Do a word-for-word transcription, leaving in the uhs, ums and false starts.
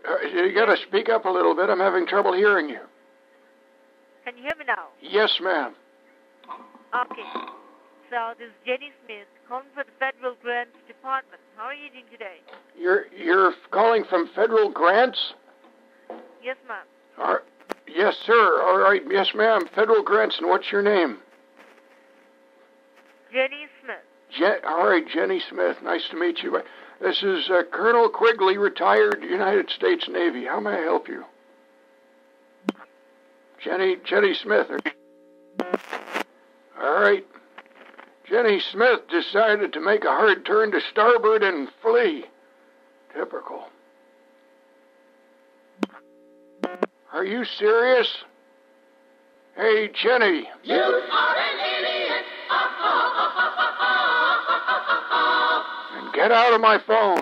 Uh, you got to speak up a little bit. I'm having trouble hearing you. Can you hear me now? Yes, ma'am. Okay. So this is Jenny Smith, calling for the Federal Grants Department. How are you doing today? You're you're calling from federal grants? Yes, ma'am. All right. Yes, sir. All right. Yes, ma'am. Federal grants. And what's your name? Jenny Smith. Je- All right, Jenny Smith. Nice to meet you. This is uh, Colonel Quigley, retired United States Navy. How may I help you? Jenny, Jenny Smith. All right. Jenny Smith decided to make a hard turn to starboard and flee. Typical. Are you serious? Hey, Jenny. You are an idiot. And get out of my phone.